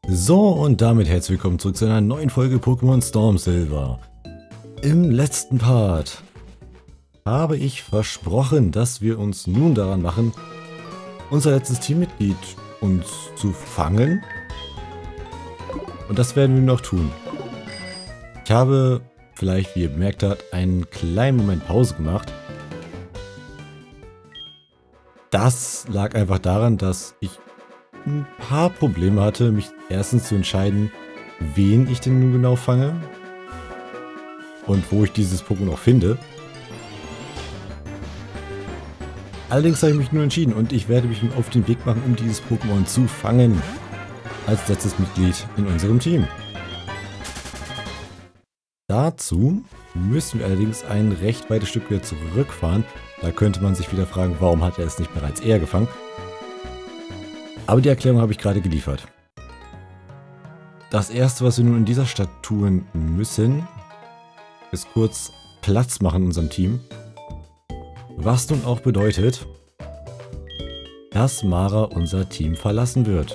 So, und damit herzlich willkommen zurück zu einer neuen Folge Pokémon Storm Silver. Im letzten Part habe ich versprochen, dass wir uns nun daran machen, unser letztes Teammitglied uns zu fangen. Und das werden wir noch tun. Ich habe, vielleicht wie ihr bemerkt habt, einen kleinen Moment Pause gemacht. Das lag einfach daran, dass ich ein paar Probleme hatte, mich erstens zu entscheiden, wen ich denn nun genau fange und wo ich dieses Pokémon auch finde. Allerdings habe ich mich nun entschieden und ich werde mich auf den Weg machen, um dieses Pokémon zu fangen, als letztes Mitglied in unserem Team. Dazu müssen wir allerdings ein recht weites Stück wieder zurückfahren. Da könnte man sich wieder fragen, warum hat er es nicht bereits eher gefangen? Aber die Erklärung habe ich gerade geliefert. Das erste, was wir nun in dieser Stadt tun müssen, ist kurz Platz machen in unserem Team. Was nun auch bedeutet, dass Mara unser Team verlassen wird.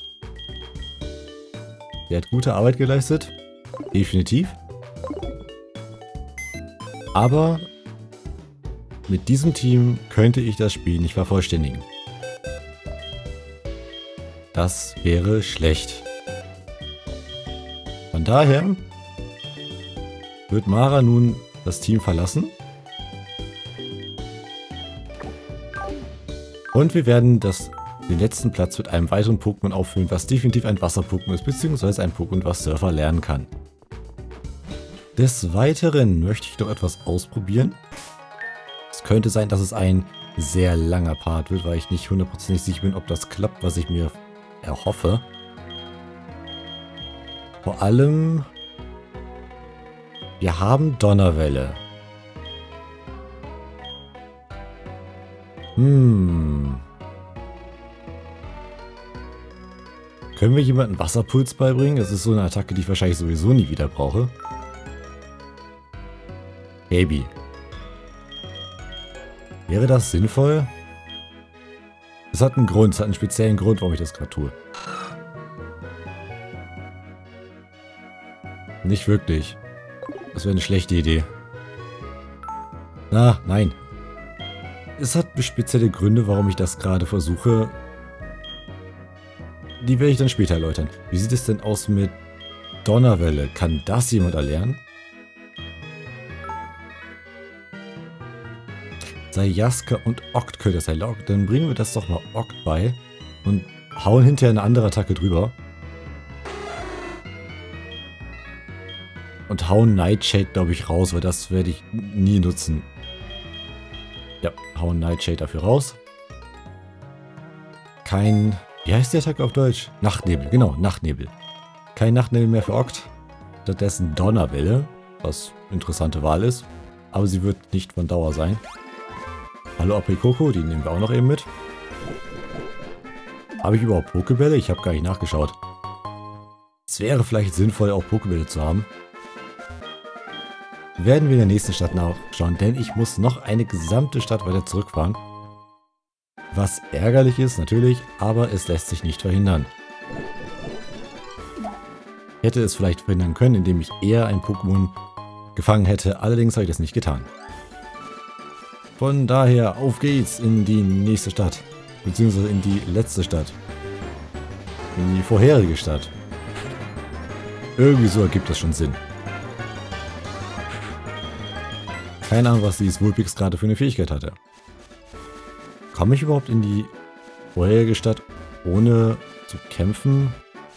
Sie hat gute Arbeit geleistet, definitiv. Aber mit diesem Team könnte ich das Spiel nicht vervollständigen. Das wäre schlecht. Von daher wird Mara nun das Team verlassen. Und wir werden den letzten Platz mit einem weiteren Pokémon auffüllen, was definitiv ein Wasser-Pokémon ist, beziehungsweise ein Pokémon, was Surfer lernen kann. Des Weiteren möchte ich noch etwas ausprobieren. Es könnte sein, dass es ein sehr langer Part wird, weil ich nicht hundertprozentig sicher bin, ob das klappt, was ich mir erhoffe. Vor allem, wir haben Donnerwelle. Können wir jemandem Wasserpuls beibringen? Das ist so eine Attacke, die ich wahrscheinlich sowieso nie wieder brauche. Baby. Wäre das sinnvoll? Es hat einen Grund, es hat einen speziellen Grund, warum ich das gerade tue. Nicht wirklich. Das wäre eine schlechte Idee. Ah, nein. Es hat spezielle Gründe, warum ich das gerade versuche. Die werde ich dann später erläutern. Wie sieht es denn aus mit Donnerwelle? Kann das jemand erlernen? Sayaska und Okt könnte es erlernen. Dann bringen wir das doch mal Okt bei und hauen hinterher eine andere Attacke drüber. Und hauen Nightshade, glaube ich, raus, weil das werde ich nie nutzen. Ja, hauen Nightshade dafür raus. Wie heißt die Attacke auf Deutsch? Nachtnebel, genau, Nachtnebel. Kein Nachtnebel mehr für Okt. Stattdessen Donnerwelle, was eine interessante Wahl ist. Aber sie wird nicht von Dauer sein. Hallo Aprikoko, die nehmen wir auch noch eben mit. Habe ich überhaupt Pokebälle? Ich habe gar nicht nachgeschaut. Es wäre vielleicht sinnvoll, auch Pokebälle zu haben. Werden wir in der nächsten Stadt nachschauen, denn ich muss noch eine gesamte Stadt weiter zurückfahren. Was ärgerlich ist, natürlich, aber es lässt sich nicht verhindern. Ich hätte es vielleicht verhindern können, indem ich eher ein Pokémon gefangen hätte, allerdings habe ich das nicht getan. Von daher, auf geht's in die nächste Stadt, beziehungsweise in die letzte Stadt. In die vorherige Stadt. Irgendwie so ergibt das schon Sinn. Keine Ahnung, was dieses Vulpix gerade für eine Fähigkeit hatte. Komme ich überhaupt in die vorherige Stadt, ohne zu kämpfen?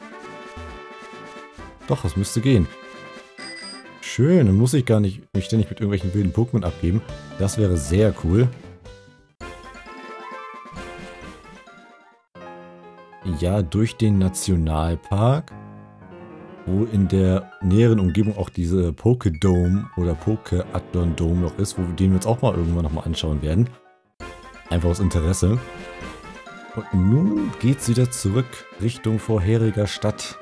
Doch, das müsste gehen. Schön, dann muss ich gar nicht mich ständig mit irgendwelchen wilden Pokémon abgeben. Das wäre sehr cool. Ja, durch den Nationalpark, wo in der näheren Umgebung auch diese Pokédome oder Poké-Athlon Dome noch ist, den wir uns auch mal irgendwann nochmal anschauen werden. Einfach aus Interesse. Und nun geht's wieder zurück Richtung vorheriger Stadt.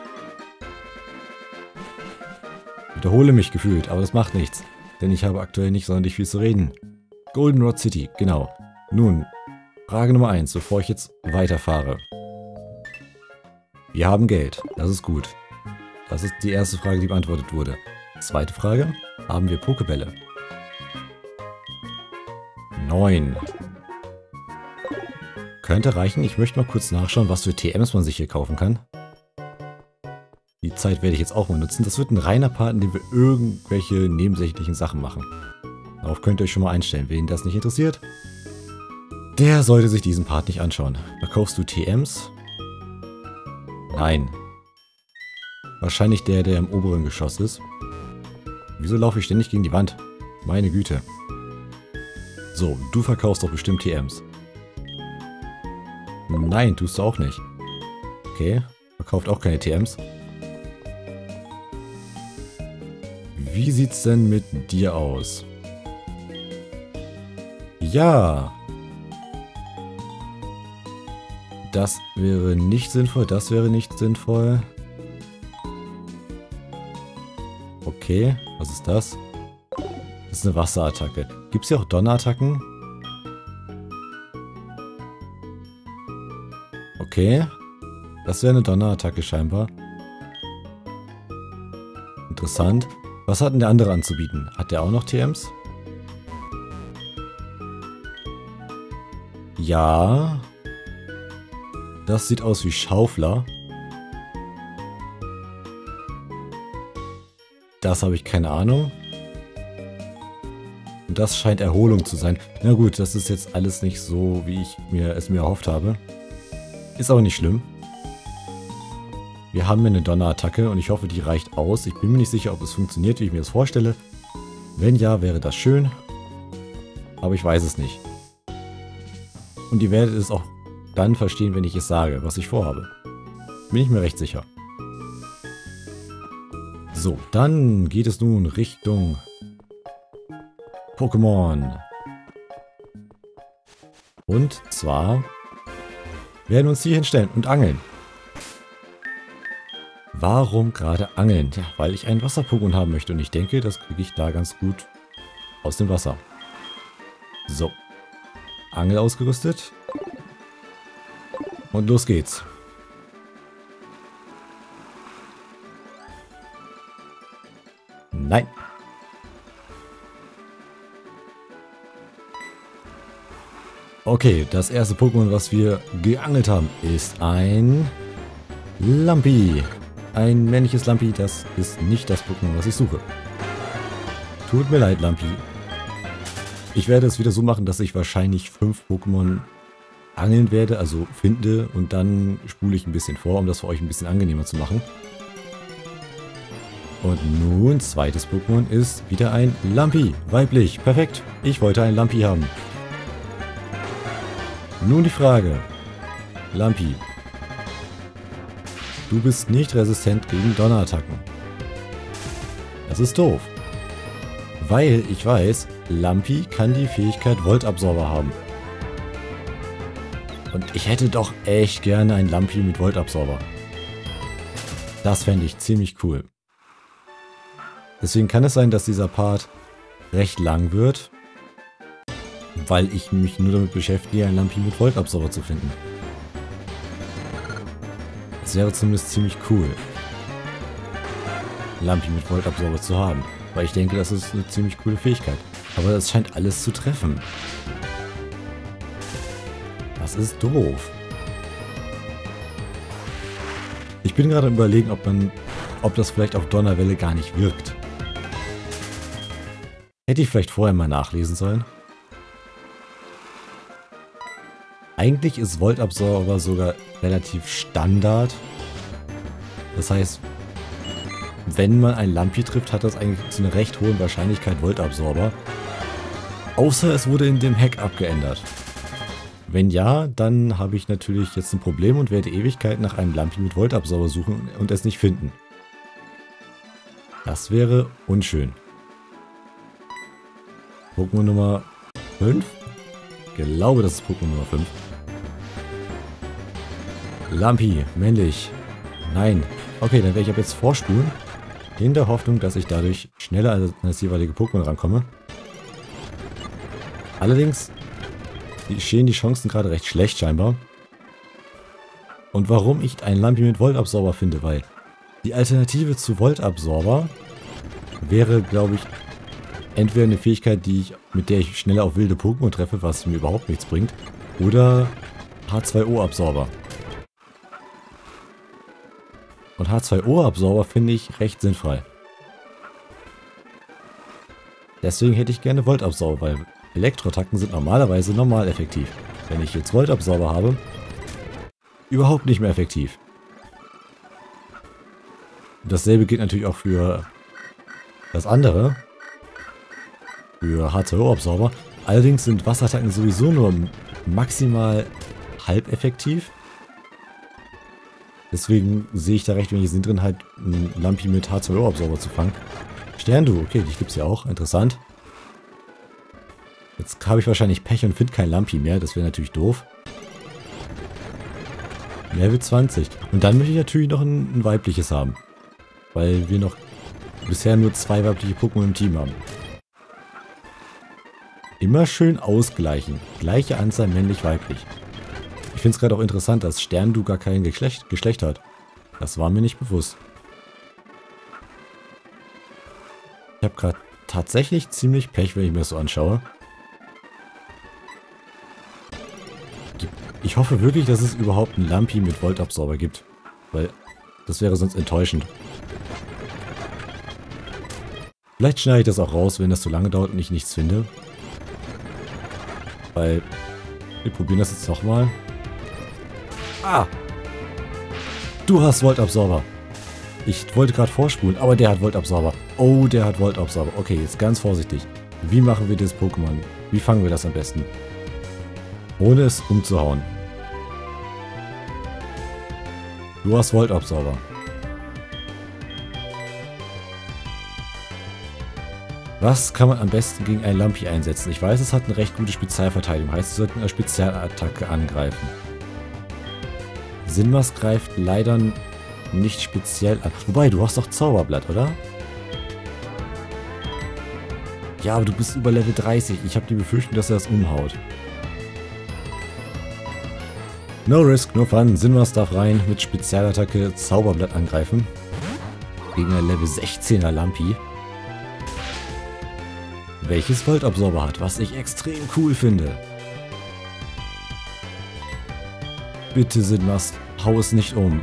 Ich wiederhole mich gefühlt, aber das macht nichts, denn ich habe aktuell nicht sonderlich viel zu reden. Goldenrod City, genau. Nun, Frage Nummer 1, bevor ich jetzt weiterfahre. Wir haben Geld. Das ist gut. Das ist die erste Frage, die beantwortet wurde. Zweite Frage. Haben wir Pokebälle? 9. Könnte reichen. Ich möchte mal kurz nachschauen, was für TMs man sich hier kaufen kann. Die Zeit werde ich jetzt auch mal nutzen. Das wird ein reiner Part, in dem wir irgendwelche nebensächlichen Sachen machen. Darauf könnt ihr euch schon mal einstellen. Wen das nicht interessiert, der sollte sich diesen Part nicht anschauen. Verkaufst du TMs? Nein. Wahrscheinlich der im oberen Geschoss ist. Wieso laufe ich ständig gegen die Wand? Meine Güte. So, du verkaufst doch bestimmt TMs. Nein, tust du auch nicht. Okay, verkauft auch keine TMs. Wie sieht's denn mit dir aus? Ja. Das wäre nicht sinnvoll, das wäre nicht sinnvoll. Okay, was ist das? Das ist eine Wasserattacke. Gibt es hier auch Donnerattacken? Okay. Das wäre eine Donnerattacke scheinbar. Interessant. Was hat denn der andere anzubieten? Hat der auch noch TMs? Ja. Das sieht aus wie Schaufler. Das habe ich keine Ahnung. Und das scheint Erholung zu sein. Na gut, das ist jetzt alles nicht so, wie ich es mir erhofft habe. Ist aber nicht schlimm. Wir haben hier eine Donnerattacke und ich hoffe, die reicht aus. Ich bin mir nicht sicher, ob es funktioniert, wie ich mir das vorstelle. Wenn ja, wäre das schön. Aber ich weiß es nicht. Und ihr werdet es auch dann verstehen, wenn ich es sage, was ich vorhabe. Bin ich mir recht sicher. So, dann geht es nun Richtung Pokémon. Und zwar werden wir uns hier hinstellen und angeln. Warum gerade angeln? Ja, weil ich einen Wasser-Pokémon haben möchte und ich denke, das kriege ich da ganz gut aus dem Wasser. So. Angel ausgerüstet. Und los geht's. Nein. Okay, das erste Pokémon, was wir geangelt haben, ist ein Lampi. Ein männliches Lampi, das ist nicht das Pokémon, was ich suche. Tut mir leid, Lampi. Ich werde es wieder so machen, dass ich wahrscheinlich 5 Pokémon angeln werde, also finde, und dann spule ich ein bisschen vor, um das für euch ein bisschen angenehmer zu machen. Und nun, zweites Pokémon ist wieder ein Lampi. Weiblich. Perfekt. Ich wollte ein Lampi haben. Nun die Frage. Lampi. Du bist nicht resistent gegen Donnerattacken. Das ist doof. Weil ich weiß, Lampi kann die Fähigkeit Voltabsorber haben. Und ich hätte doch echt gerne ein Lampi mit Voltabsorber. Das fände ich ziemlich cool. Deswegen kann es sein, dass dieser Part recht lang wird, weil ich mich nur damit beschäftige, ein Lampi mit Voltabsorber zu finden. Das wäre zumindest ziemlich cool, Lampi mit Voltabsorber zu haben, weil ich denke, das ist eine ziemlich coole Fähigkeit. Aber das scheint alles zu treffen. Das ist doof. Ich bin gerade am Überlegen, ob das vielleicht auf Donnerwelle gar nicht wirkt. Hätte ich vielleicht vorher mal nachlesen sollen. Eigentlich ist Voltabsorber sogar relativ Standard. Das heißt, wenn man ein Lampi trifft, hat das eigentlich zu einer recht hohen Wahrscheinlichkeit Voltabsorber. Außer es wurde in dem Hack abgeändert. Wenn ja, dann habe ich natürlich jetzt ein Problem und werde Ewigkeit nach einem Lampi mit Voltabsorber suchen und es nicht finden. Das wäre unschön. Pokémon Nummer 5? Ich glaube, das ist Pokémon Nummer 5. Lampi, männlich. Nein. Okay, dann werde ich ab jetzt vorspulen. In der Hoffnung, dass ich dadurch schneller an das jeweilige Pokémon rankomme. Allerdings stehen die Chancen gerade recht schlecht scheinbar. Und warum ich einen Lampi mit Voltabsorber finde, weil die Alternative zu Voltabsorber wäre, glaube ich, entweder eine Fähigkeit, mit der ich schneller auf wilde Pokémon treffe, was mir überhaupt nichts bringt, oder H2O-Absorber. Und H2O-Absorber finde ich recht sinnfrei. Deswegen hätte ich gerne Voltabsorber, weil Elektroattacken sind normalerweise normal effektiv. Wenn ich jetzt Voltabsorber habe, überhaupt nicht mehr effektiv. Dasselbe gilt natürlich auch für das andere, für H2O-Absorber. Allerdings sind Wasserattacken sowieso nur maximal halb effektiv. Deswegen sehe ich da recht wenig Sinn drin, halt einen Lampi mit H2O-Absorber zu fangen. Sterndu, okay, die gibt es ja auch, interessant. Jetzt habe ich wahrscheinlich Pech und finde kein Lampi mehr, das wäre natürlich doof. Level 20. Und dann möchte ich natürlich noch ein weibliches haben. Weil wir noch bisher nur 2 weibliche Pokémon im Team haben. Immer schön ausgleichen. Gleiche Anzahl männlich-weiblich. Ich finde es gerade auch interessant, dass Sterndu gar kein Geschlecht hat. Das war mir nicht bewusst. Ich habe gerade tatsächlich ziemlich Pech, wenn ich mir das so anschaue. Ich hoffe wirklich, dass es überhaupt einen Lampi mit Voltabsorber gibt. Weil das wäre sonst enttäuschend. Vielleicht schneide ich das auch raus, wenn das zu lange dauert und ich nichts finde. Weil wir probieren das jetzt nochmal. Ah! Du hast Voltabsorber. Ich wollte gerade vorspulen, aber der hat Voltabsorber. Oh, der hat Voltabsorber. Okay, jetzt ganz vorsichtig. Wie machen wir das Pokémon? Wie fangen wir das am besten? Ohne es umzuhauen. Du hast Voltabsorber. Was kann man am besten gegen ein Lampi einsetzen? Ich weiß, es hat eine recht gute Spezialverteidigung. Heißt, es sollte eine Spezialattacke angreifen. Sinmas greift leider nicht speziell an. Wobei, du hast doch Zauberblatt, oder? Ja, aber du bist über Level 30. Ich habe die Befürchtung, dass er das umhaut. No risk, no fun. Sinmas darf rein mit Spezialattacke Zauberblatt angreifen. Gegen ein Level 16er Lampi. Welches Voltabsorber hat, was ich extrem cool finde. Bitte Sinmas, hau es nicht um.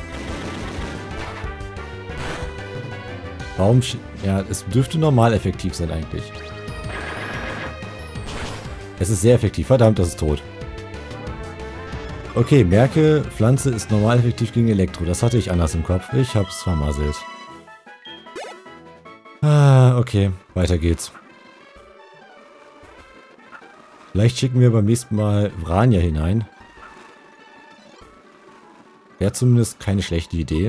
Warum? Ja, es dürfte normal effektiv sein eigentlich. Es ist sehr effektiv. Verdammt, das ist tot. Okay, merke, Pflanze ist normal effektiv gegen Elektro. Das hatte ich anders im Kopf. Ich hab's vermasselt. Ah, okay. Weiter geht's. Vielleicht schicken wir beim nächsten Mal Vrania hinein. Wäre zumindest keine schlechte Idee.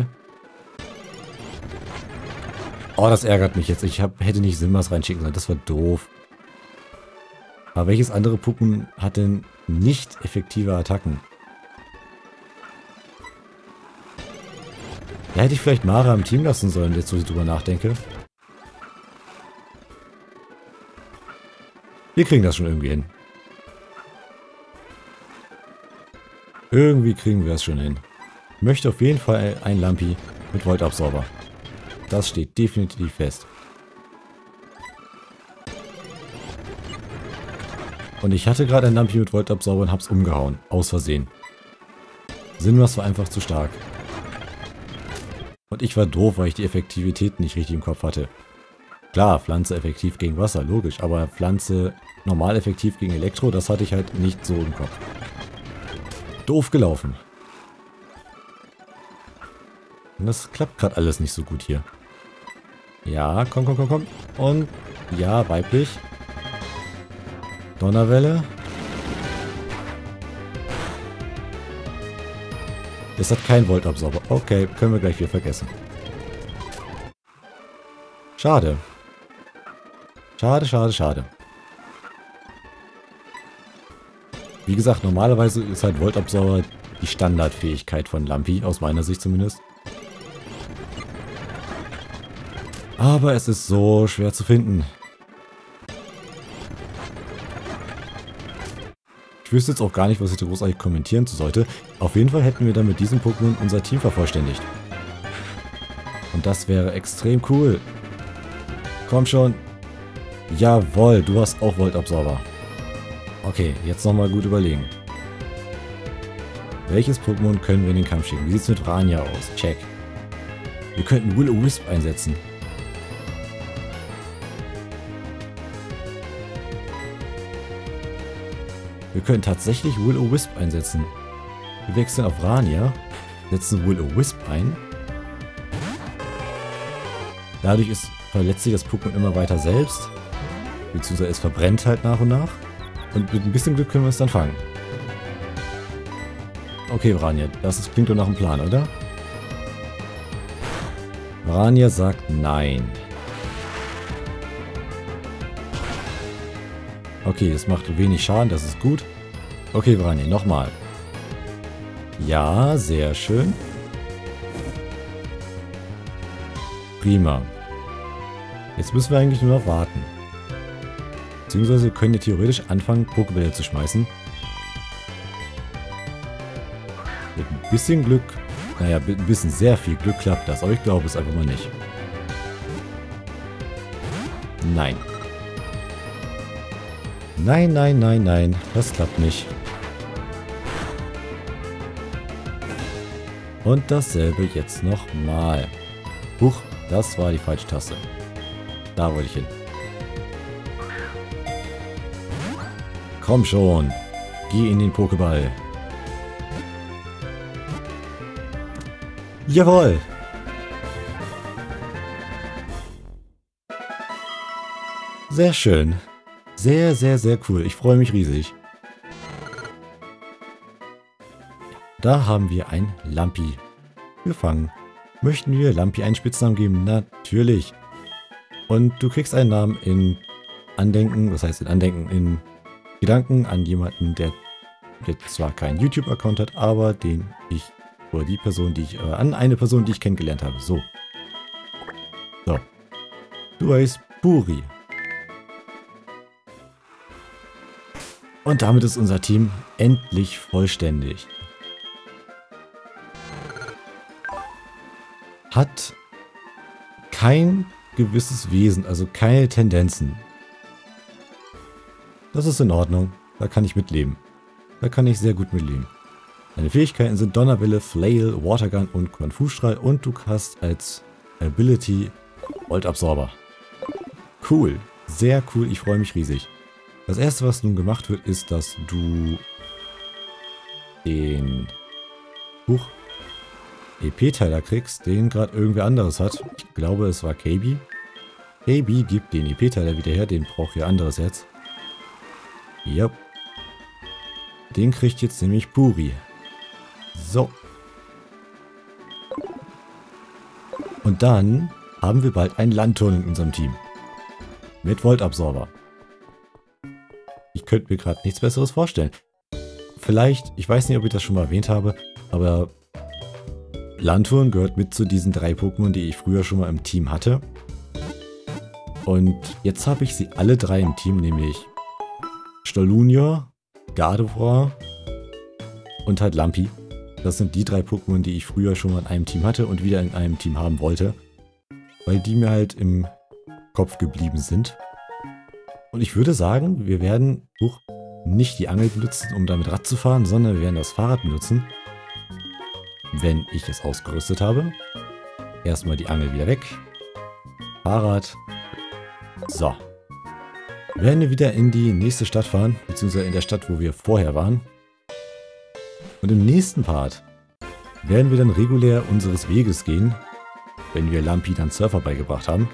Oh, das ärgert mich jetzt. Ich hätte nicht Sinmas reinschicken sollen. Das war doof. Aber welches andere Pokémon hat denn nicht effektive Attacken? Da hätte ich vielleicht Mara im Team lassen sollen, jetzt wo ich drüber nachdenke. Wir kriegen das schon irgendwie hin. Irgendwie kriegen wir es schon hin. Ich möchte auf jeden Fall ein Lampi mit Voltabsorber. Das steht definitiv fest. Und ich hatte gerade ein Lampi mit Voltabsorber und hab's umgehauen. Aus Versehen. Sinmas war einfach zu stark. Und ich war doof, weil ich die Effektivität nicht richtig im Kopf hatte. Klar, Pflanze effektiv gegen Wasser, logisch. Aber Pflanze normal effektiv gegen Elektro, das hatte ich halt nicht so im Kopf. Doof gelaufen. Und das klappt gerade alles nicht so gut hier. Ja, komm, komm, komm, komm. Und ja, weiblich. Donnerwelle. Es hat keinen Voltabsorber. Okay, können wir gleich wieder vergessen. Schade. Schade, schade, schade. Wie gesagt, normalerweise ist halt Voltabsorber die Standardfähigkeit von Lampi, aus meiner Sicht zumindest. Aber es ist so schwer zu finden. Ich wüsste jetzt auch gar nicht, was ich da großartig kommentieren sollte. Auf jeden Fall hätten wir dann mit diesem Pokémon unser Team vervollständigt. Und das wäre extrem cool. Komm schon. Jawohl, du hast auch Voltabsorber. Okay, jetzt nochmal gut überlegen. Welches Pokémon können wir in den Kampf schicken? Wie sieht es mit Vrania aus? Check. Wir könnten Will-O-Wisp einsetzen. Wir können tatsächlich Will-O-Wisp einsetzen. Wir wechseln auf Vrania, setzen Will-O-Wisp ein. Dadurch verletzt sich das Pokémon immer weiter selbst. Beziehungsweise es verbrennt halt nach und nach. Und mit ein bisschen Glück können wir es dann fangen. Okay, Vrania, klingt doch nach einem Plan, oder? Vrania sagt nein. Okay, das macht wenig Schaden, das ist gut. Okay, Vrania, nochmal. Ja, sehr schön. Prima. Jetzt müssen wir eigentlich nur noch warten. Beziehungsweise wir können ja theoretisch anfangen, Pokébälle zu schmeißen. Mit ein bisschen Glück, naja, mit ein bisschen sehr viel Glück klappt das, aber ich glaube es einfach mal nicht. Nein. Nein, nein, nein, nein, das klappt nicht. Und dasselbe jetzt nochmal. Huch, das war die falsche Taste. Da wollte ich hin. Komm schon, geh in den Pokéball. Jawohl! Sehr schön. Sehr, sehr, sehr cool. Ich freue mich riesig. Da haben wir ein Lampi gefangen. Möchten wir Lampi einen Spitznamen geben? Natürlich. Und du kriegst einen Namen in Andenken, was heißt in Andenken, in Gedanken an jemanden, der jetzt zwar keinen YouTube-Account hat, aber den ich, oder die Person, die ich, an eine Person, die ich kennengelernt habe. So. So. Du heißt Puri. Und damit ist unser Team endlich vollständig. Hat kein gewisses Wesen, also keine Tendenzen. Das ist in Ordnung. Da kann ich mitleben. Da kann ich sehr gut mitleben. Deine Fähigkeiten sind Donnerwelle, Flail, Watergun und Konfusstrahl und du hast als Ability Voltabsorber. Cool. Sehr cool. Ich freue mich riesig. Das erste, was nun gemacht wird, ist, dass du den EP-Teiler kriegst, den gerade irgendwer anderes hat. Ich glaube, es war KB. KB gibt den EP-Teiler wieder her, den braucht ihr anderes jetzt. Ja. Den kriegt jetzt nämlich Puri. So. Und dann haben wir bald einen Landturn in unserem Team. Mit Voltabsorber. Ich könnte mir gerade nichts Besseres vorstellen. Vielleicht, ich weiß nicht, ob ich das schon mal erwähnt habe, aber Landturn gehört mit zu diesen 3 Pokémon, die ich früher schon mal im Team hatte. Und jetzt habe ich sie alle 3 im Team, nämlich Stollunior, Gardevoir und halt Lampi. Das sind die 3 Pokémon, die ich früher schon mal in einem Team hatte und wieder in einem Team haben wollte. Weil die mir halt im Kopf geblieben sind. Und ich würde sagen, wir werden nicht die Angel benutzen, um damit Rad zu fahren, sondern wir werden das Fahrrad benutzen, wenn ich es ausgerüstet habe. Erstmal die Angel wieder weg. Fahrrad. So. Wir werden wieder in die nächste Stadt fahren, beziehungsweise in der Stadt, wo wir vorher waren. Und im nächsten Part werden wir dann regulär unseres Weges gehen, wenn wir Lampi dann Surfer beigebracht haben.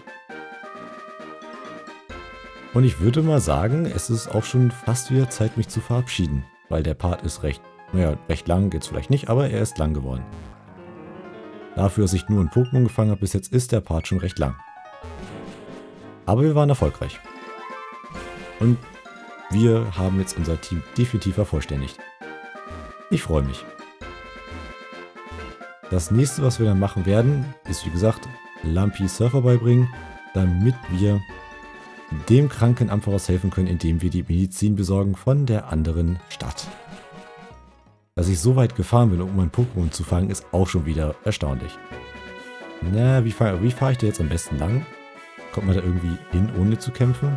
Und ich würde mal sagen, es ist auch schon fast wieder Zeit, mich zu verabschieden. Weil der Part ist recht lang, jetzt vielleicht nicht, aber er ist lang geworden. Dafür, dass ich nur ein Pokémon gefangen habe bis jetzt, ist der Part schon recht lang. Aber wir waren erfolgreich. Und wir haben jetzt unser Team definitiv vervollständigt. Ich freue mich. Das nächste, was wir dann machen werden, ist wie gesagt, Lampi Surfer beibringen, damit wir dem kranken Ampharos helfen können, indem wir die Medizin besorgen von der anderen Stadt. Dass ich so weit gefahren bin, um mein Pokémon zu fangen, ist auch schon wieder erstaunlich. Na, wie fahre ich da jetzt am besten lang? Kommt man da irgendwie hin, ohne zu kämpfen?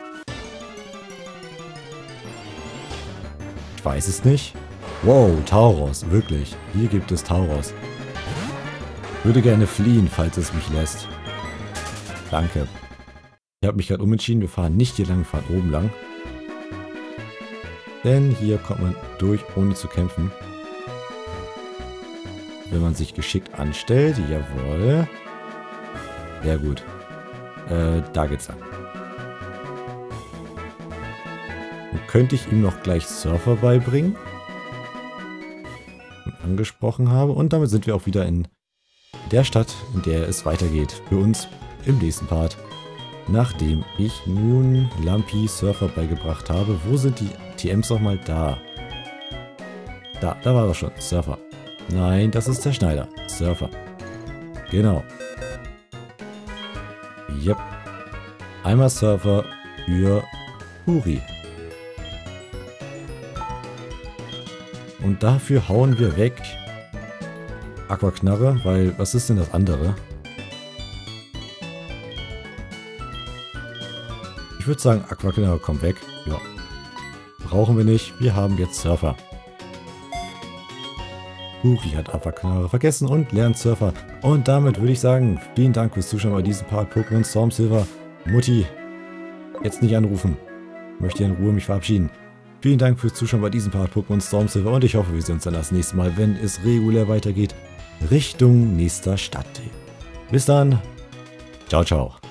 Ich weiß es nicht. Wow, Tauros, wirklich. Hier gibt es Tauros. Würde gerne fliehen, falls es mich lässt. Danke. Ich habe mich gerade umentschieden. Wir fahren nicht hier lang, wir fahren oben lang. Denn hier kommt man durch, ohne zu kämpfen. Wenn man sich geschickt anstellt. Jawohl. Sehr gut. Da geht's lang. Dann könnte ich ihm noch gleich Surfer beibringen. Angesprochen habe. Und damit sind wir auch wieder in der Stadt, in der es weitergeht. Für uns im nächsten Part. Nachdem ich nun Lampi Surfer beigebracht habe. Wo sind die TMs nochmal? Da. Da war doch schon. Surfer. Nein, das ist der Schneider. Surfer. Genau. Yep. Einmal Surfer für Huri. Und dafür hauen wir weg Aquaknarre, weil was ist denn das andere? Ich würde sagen, Aquaknarre kommt weg. Ja. Brauchen wir nicht. Wir haben jetzt Surfer. Huri hat Aquaknarre vergessen und lernt Surfer. Und damit würde ich sagen, vielen Dank fürs Zuschauen bei diesem Part Pokémon Storm Silver. Mutti, jetzt nicht anrufen. Ich möchte in Ruhe mich verabschieden. Vielen Dank fürs Zuschauen bei diesem Part Pokémon Storm Silver und ich hoffe, wir sehen uns dann das nächste Mal, wenn es regulär weitergeht, Richtung nächster Stadt. Bis dann. Ciao, ciao.